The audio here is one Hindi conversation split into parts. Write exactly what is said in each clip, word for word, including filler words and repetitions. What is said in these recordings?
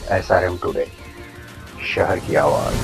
एस आर एम टुडे, शहर की आवाज।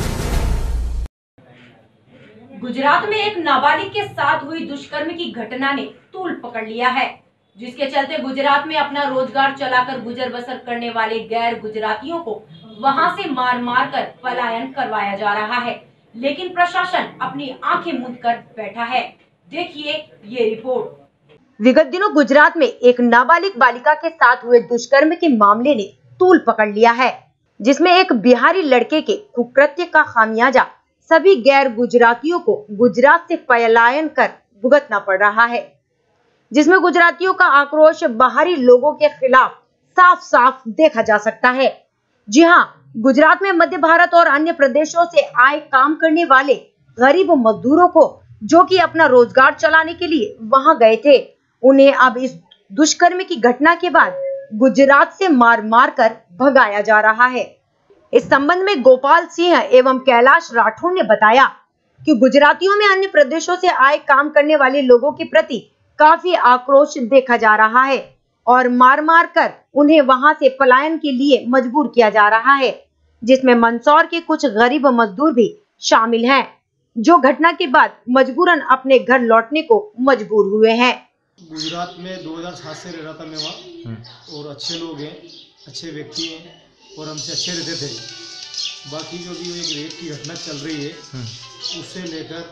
गुजरात में एक नाबालिग के साथ हुई दुष्कर्म की घटना ने तूल पकड़ लिया है, जिसके चलते गुजरात में अपना रोजगार चलाकर गुजर बसर करने वाले गैर गुजरातियों को वहां से मार मार कर पलायन करवाया जा रहा है। लेकिन प्रशासन अपनी आंखें मूंद कर बैठा है। देखिए ये रिपोर्ट। विगत दिनों गुजरात में एक नाबालिग बालिका के साथ हुए दुष्कर्म के मामले ने तूल पकड़ लिया है, जिसमें एक बिहारी लड़के के कुकृत्य का खामियाजा सभी गैर गुजरातियों को गुजरात से पलायन कर भुगतना पड़ रहा है, जिसमें गुजरातियों का आक्रोश बाहरी लोगों के खिलाफ साफ साफ देखा जा सकता है। जी हां, गुजरात में मध्य भारत और अन्य प्रदेशों से आए काम करने वाले गरीब मजदूरों को, जो कि अपना रोजगार चलाने के लिए वहां गए थे, उन्हें अब इस दुष्कर्म की घटना के बाद गुजरात से मार मार कर भगाया जा रहा है। इस संबंध में गोपाल सिंह एवं कैलाश राठौर ने बताया कि गुजरातियों में अन्य प्रदेशों से आए काम करने वाले लोगों के प्रति काफी आक्रोश देखा जा रहा है और मार मार कर उन्हें वहां से पलायन के लिए मजबूर किया जा रहा है, जिसमें मंदसौर के कुछ गरीब मजदूर भी शामिल हैं, जो घटना के बाद मजबूरन अपने घर लौटने को मजबूर हुए हैं। गुजरात में दो हज़ार सात से रह रहा था मैं वहाँ, और अच्छे लोग हैं, अच्छे व्यक्ति हैं और हमसे अच्छे रहते थे। बाकी जो भी एक रेप की घटना चल रही है, उससे लेकर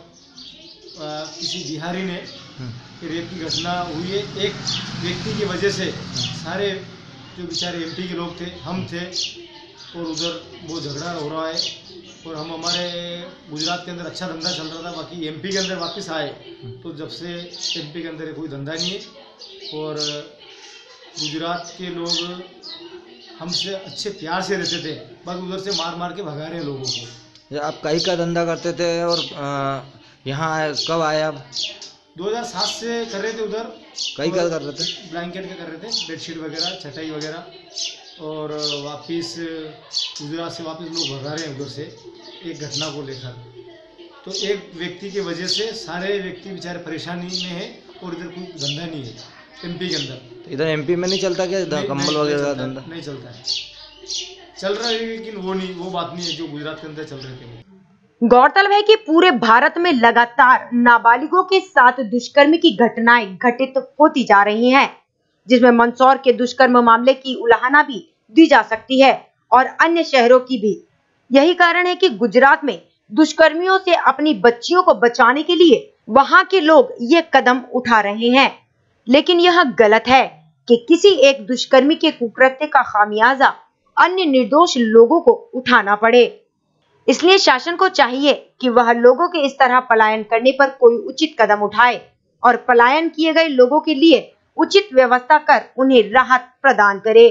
किसी बिहारी ने रेप की घटना हुई है, एक व्यक्ति की वजह से सारे जो बेचारे एमपी के लोग थे, हम थे, और उधर वो झगड़ा हो रहा है। और हम हमारे गुजरात के अंदर अच्छा धंधा चल रहा था, बाकी एमपी के अंदर वापस आए तो जब से एमपी के अंदर कोई धंधा नहीं है। और गुजरात के लोग हमसे अच्छे प्यार से रहते थे, बस उधर से मार मार के भगा रहे लोगों को। आप कहीं का धंधा करते थे और यहाँ कब आए आप? दो हज़ार सात से कर रहे थे उधर। कहीं का कर रहे थे? ब्लैंकेट का कर रहे थे, बेडशीट वगैरह, चटाई वगैरह। और वापस गुजरात से वापस लोग भगा रहे हैं उधर से एक घटना को लेकर। तो एक व्यक्ति की वजह से सारे व्यक्ति बेचारे परेशानी में हैं और इधर कोई धंधा नहीं है एमपी के अंदर। तो इधर एमपी में नहीं चलता क्या कंबल वगैरह का धंधा? नहीं चलता है, चल रहा है लेकिन वो नहीं, वो बात नहीं है जो गुजरात के अंदर चल रहे थे। गौरतलब है कि पूरे भारत में लगातार नाबालिगों के साथ दुष्कर्म की घटनाएं घटित होती जा रही हैं, जिसमें मंदसौर के दुष्कर्म मामले की उलाहना भी दी जा सकती है और अन्य शहरों की भी। यही कारण है कि गुजरात में दुष्कर्मियों से अपनी बच्चियों को बचाने के लिए वहां के लोग ये कदम उठा रहे हैं। लेकिन यह गलत है कि किसी एक दुष्कर्मी के कुकृत्य का खामियाजा अन्य निर्दोष लोगों को उठाना पड़े। इसलिए शासन को चाहिए कि वह लोगों के इस तरह पलायन करने पर कोई उचित कदम उठाए और पलायन किए गए लोगों के लिए उचित व्यवस्था कर उन्हें राहत प्रदान करे।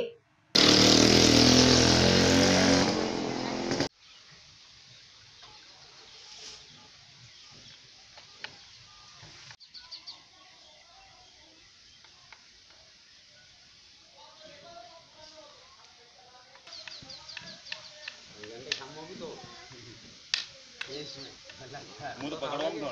मुझे पकड़वा में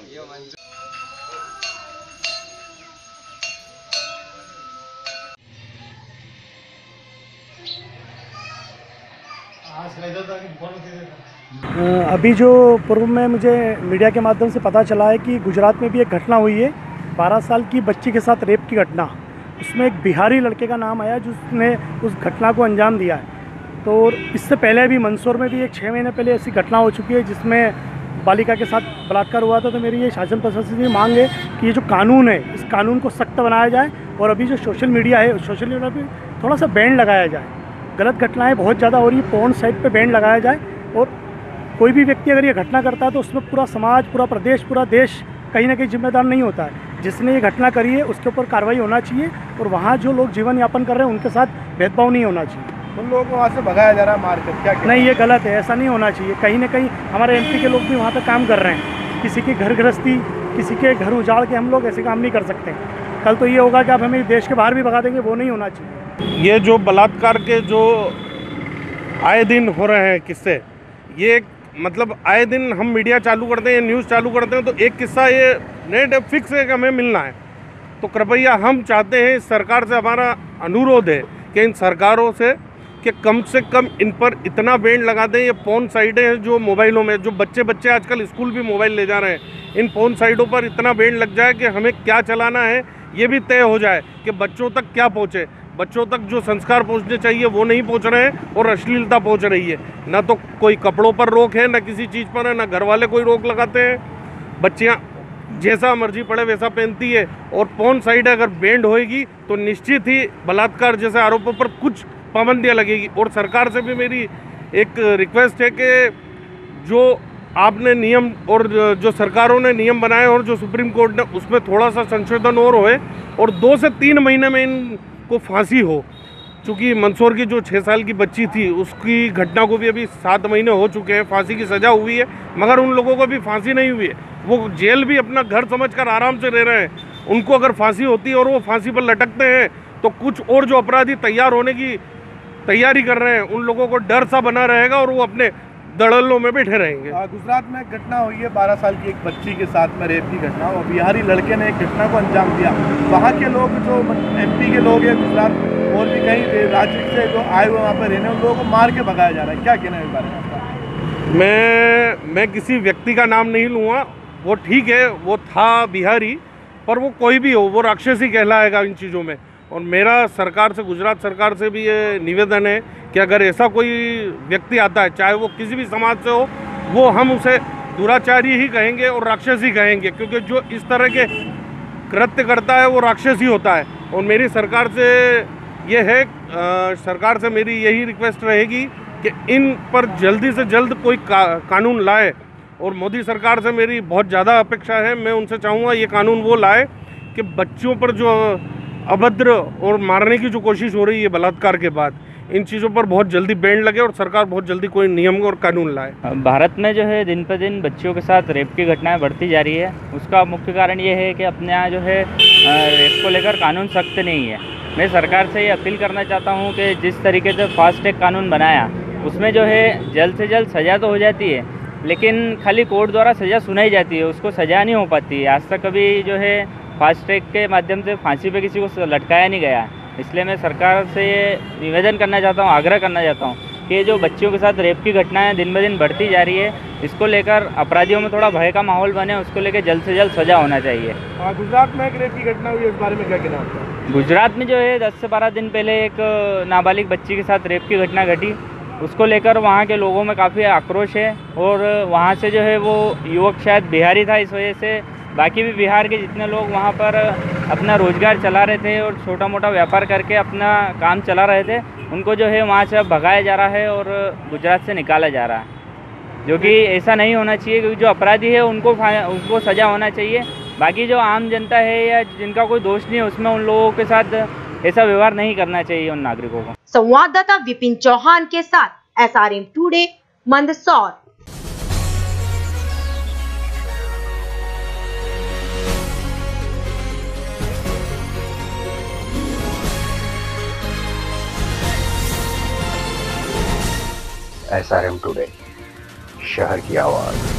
अभी जो पूर्व में मुझे मीडिया के माध्यम से पता चला है कि गुजरात में भी एक घटना हुई है, बारह साल की बच्ची के साथ रेप की घटना। उसमें एक बिहारी लड़के का नाम आया जिसने उस घटना को अंजाम दिया है। तो इससे पहले भी मंदसौर में भी एक छः महीने पहले ऐसी घटना हो चुकी है जिसमें बालिका के साथ बलात्कार हुआ था। तो मेरी ये शासन प्रशासन से मांग है कि ये जो कानून है, इस कानून को सख्त बनाया जाए और अभी जो सोशल मीडिया है, सोशल मीडिया पे थोड़ा सा बैन लगाया जाए। गलत घटनाएं बहुत ज़्यादा हो रही है, पोर्न साइट पे बैन लगाया जाए। और कोई भी व्यक्ति अगर ये घटना करता है तो उसमें पूरा समाज, पूरा प्रदेश, पूरा देश कहीं ना कहीं जिम्मेदार नहीं होता है। जिसने ये घटना करी है उसके ऊपर कार्रवाई होना चाहिए और वहाँ जो लोग जीवन यापन कर रहे हैं उनके साथ भेदभाव नहीं होना चाहिए। उन लोगों को वहाँ से भगाया जा रहा है मार कर, क्या क्या? नहीं, ये गलत है, ऐसा नहीं होना चाहिए। कहीं ना कहीं हमारे एमपी के लोग भी वहाँ पे काम कर रहे हैं। किसी की घर गृहस्थी, किसी के घर उजाड़ के हम लोग ऐसे काम नहीं कर सकते। कल तो ये होगा कि आप हमें देश के बाहर भी भगा देंगे, वो नहीं होना चाहिए। ये जो बलात्कार के जो आए दिन हो रहे हैं किस्से, ये मतलब आए दिन हम मीडिया चालू करते हैं, न्यूज़ चालू करते हैं तो एक किस्सा ये नेट फिक्स है कि हमें मिलना है। तो कृपया हम चाहते हैं, सरकार से हमारा अनुरोध है कि इन सरकारों से कि कम से कम इन पर इतना बैंड लगा दें। ये पोर्न साइटें हैं जो मोबाइलों में, जो बच्चे बच्चे आजकल स्कूल भी मोबाइल ले जा रहे हैं, इन पोर्न साइटों पर इतना बैंड लग जाए कि हमें क्या चलाना है ये भी तय हो जाए कि बच्चों तक क्या पहुँचे। बच्चों तक जो संस्कार पहुँचने चाहिए वो नहीं पहुँच रहे हैं और अश्लीलता पहुँच रही है। ना तो कोई कपड़ों पर रोक है, ना किसी चीज़ पर है, ना घर वाले कोई रोक लगाते हैं। बच्चियाँ जैसा मर्जी पड़े वैसा पहनती है। और पोर्न साइट अगर बैंड होएगी तो निश्चित ही बलात्कार जैसे आरोपों पर कुछ पाबंदियाँ लगेगी। और सरकार से भी मेरी एक रिक्वेस्ट है कि जो आपने नियम और जो सरकारों ने नियम बनाए और जो सुप्रीम कोर्ट ने, उसमें थोड़ा सा संशोधन और होए और दो से तीन महीने में इनको फांसी हो। चूँकि मंदसौर की जो छः साल की बच्ची थी उसकी घटना को भी अभी सात महीने हो चुके हैं, फांसी की सज़ा हुई है, मगर उन लोगों को भी फांसी नहीं हुई है। वो जेल भी अपना घर समझकर आराम से रह रहे हैं। उनको अगर फांसी होती है और वो फांसी पर लटकते हैं तो कुछ और जो अपराधी तैयार होने की तैयारी कर रहे हैं उन लोगों को डर सा बना रहेगा और वो अपने दड़लों में बैठे रहेंगे। गुजरात में एक घटना हुई है, बारह साल की एक बच्ची के साथ में रेप की घटना, और बिहारी लड़के ने एक घटना को अंजाम दिया। वहाँ के लोग जो एमपी के लोग हैं, गुजरात और भी कहीं राज्य से जो आए हुए वहाँ पर रहने, उन लोगों को मार के भगाया जा रहा है, क्या कहना है इस बारे में? मैं मैं किसी व्यक्ति का नाम नहीं लूँगा, वो ठीक है, वो था बिहारी, पर वो कोई भी हो, वो राक्षस ही कहलाएगा इन चीज़ों में। और मेरा सरकार से, गुजरात सरकार से भी ये निवेदन है कि अगर ऐसा कोई व्यक्ति आता है, चाहे वो किसी भी समाज से हो, वो हम उसे दुराचारी ही कहेंगे और राक्षस ही कहेंगे, क्योंकि जो इस तरह के कृत्य करता है वो राक्षस ही होता है। और मेरी सरकार से ये है, आ, सरकार से मेरी यही रिक्वेस्ट रहेगी कि इन पर जल्दी से जल्द कोई का, कानून लाए। और मोदी सरकार से मेरी बहुत ज़्यादा अपेक्षा है, मैं उनसे चाहूँगा ये कानून वो लाए कि बच्चों पर जो अभद्र और मारने की जो कोशिश हो रही है बलात्कार के बाद, इन चीज़ों पर बहुत जल्दी बैन लगे और सरकार बहुत जल्दी कोई नियम और कानून लाए। भारत में जो है दिन पर दिन बच्चियों के साथ रेप की घटनाएं बढ़ती जा रही है। उसका मुख्य कारण ये है कि अपने यहाँ जो है रेप को लेकर कानून सख्त नहीं है। मैं सरकार से ये अपील करना चाहता हूँ कि जिस तरीके से फास्ट ट्रैक कानून बनाया उसमें जो है जल्द से जल्द सज़ा तो हो जाती है, लेकिन खाली कोर्ट द्वारा सज़ा सुनाई जाती है, उसको सज़ा नहीं हो पाती है। आज तक कभी जो है फास्ट ट्रैक के माध्यम से फांसी पे किसी को लटकाया नहीं गया। इसलिए मैं सरकार से ये निवेदन करना चाहता हूँ, आग्रह करना चाहता हूँ कि जो बच्चियों के साथ रेप की घटनाएं दिन ब दिन बढ़ती जा रही है, इसको लेकर अपराधियों में थोड़ा भय का माहौल बने, उसको लेकर जल्द से जल्द सज़ा होना चाहिए। गुजरात में एक रेप की घटना हुई है, इस बारे में क्या कहना है? गुजरात में जो है दस से बारह दिन पहले एक नाबालिग बच्ची के साथ रेप की घटना घटी, उसको लेकर वहाँ के लोगों में काफ़ी आक्रोश है। और वहाँ से जो है वो युवक शायद बिहारी था, इस वजह से बाकी भी बिहार के जितने लोग वहाँ पर अपना रोज़गार चला रहे थे और छोटा मोटा व्यापार करके अपना काम चला रहे थे, उनको जो है वहाँ से भगाया जा रहा है और गुजरात से निकाला जा रहा है, जो कि ऐसा नहीं होना चाहिए। क्योंकि जो अपराधी है उनको उनको सज़ा होना चाहिए। बाकी जो आम जनता है या जिनका कोई दोष नहीं है, उसमें उन लोगों के साथ ऐसा व्यवहार नहीं करना चाहिए उन नागरिकों को। संवाददाता विपिन चौहान के साथ S R M today, Mandsaur. S R M today, शहर की आवाज।